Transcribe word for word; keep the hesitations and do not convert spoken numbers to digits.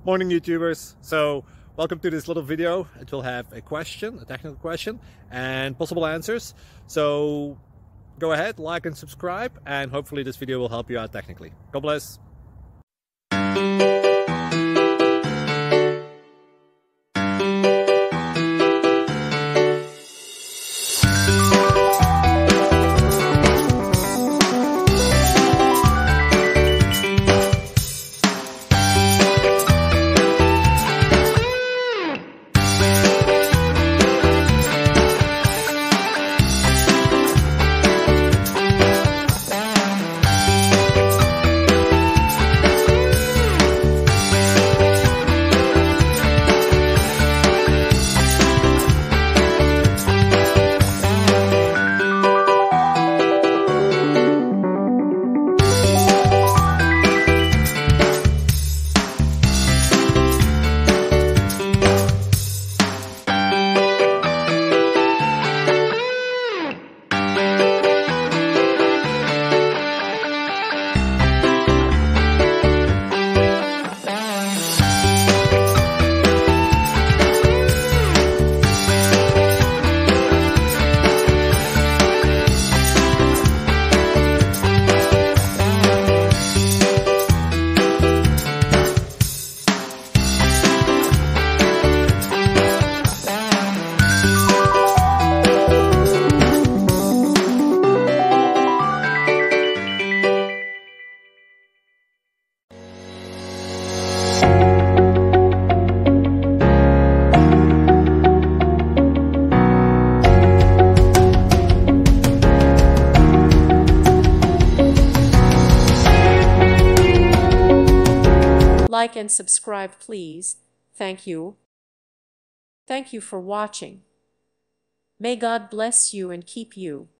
Morning YouTubers. So welcome to this little video. It will have a question, a technical question, and possible answers. So go ahead, like and subscribe, and hopefully this video will help you out technically. God bless. Like and subscribe, please. Thank you. Thank you for watching. May God bless you and keep you.